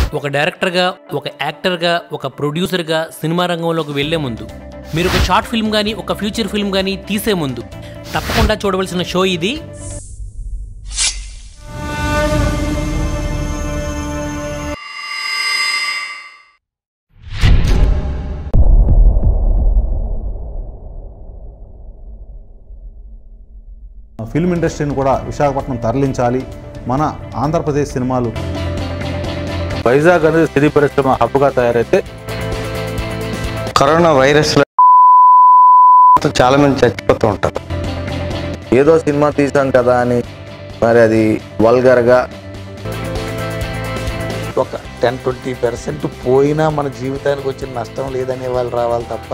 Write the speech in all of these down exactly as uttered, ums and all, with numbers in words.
ఒక డైరెక్టర్గా, ఒక యాక్టర్గా, ఒక ప్రొడ్యూసర్గా సినిమా రంగంలోకి వెళ్లే ముందు, మీరు ఒక షార్ట్ ఫిల్మ్ కానీ ఒక ఫ్యూచర్ ఫిల్మ్ కానీ తీసే ముందు తప్పకుండా చూడవలసిన షో ఇది. ఫిల్మ్ ఇండస్ట్రీని కూడా విశాఖపట్నం తరలించాలి. మన ఆంధ్రప్రదేశ్ సినిమాలు వైజాగ్ అనేది సినీ పరిశ్రమ హబ్గా తయారైతే కరోనా వైరస్ చాలా మంది చచ్చిపోతూ ఉంటారు. ఏదో సినిమా తీసాం కదా అని మరి అది వల్గర్గా ఒక టెన్ ట్వంటీ పర్సెంట్ పోయినా మన జీవితానికి వచ్చిన నష్టం లేదనే వాళ్ళు రావాలి తప్ప,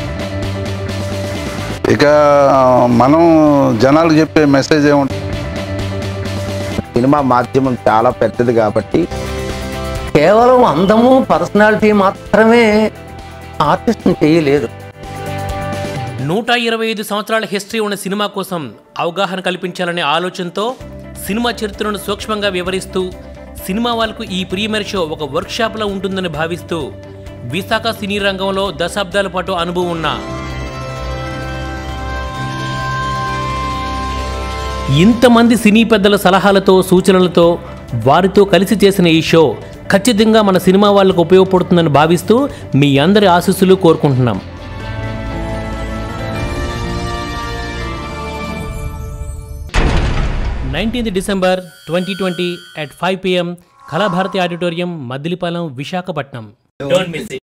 ఇక మనం జనాలకు చెప్పే మెసేజ్ ఏముంటుంది? సినిమా మాధ్యమం చాలా పెద్దది కాబట్టి కేవలం అందము పర్సనాలిటీ మాత్రమే ఆర్టిస్ట్ని చేయలేదు. నూట ఇరవై ఐదు సంవత్సరాల హిస్టరీ ఉన్న సినిమా కోసం అవగాహన కల్పించాలనే ఆలోచనతో సినిమా చరిత్రను సూక్ష్మంగా వివరిస్తూ సినిమా వాళ్ళకు ఈ ప్రీమియర్ షో ఒక వర్క్షాప్లా ఉంటుందని భావిస్తూ విశాఖ సినీ రంగంలో దశాబ్దాల పాటు అనుభవం ఉన్న ఇంతమంది సినీ పెద్దల సలహాలతో, సూచనలతో వారితో కలిసి చేసిన ఈ షో ఖచ్చితంగా మన సినిమా వాళ్ళకు ఉపయోగపడుతుందని భావిస్తూ మీ అందరి ఆశీస్సులు కోరుకుంటున్నాం. Nineteenth December twenty twenty at five PM Kalabharati auditorium, Maddilapalem, Visakhapatnam. Don't miss it.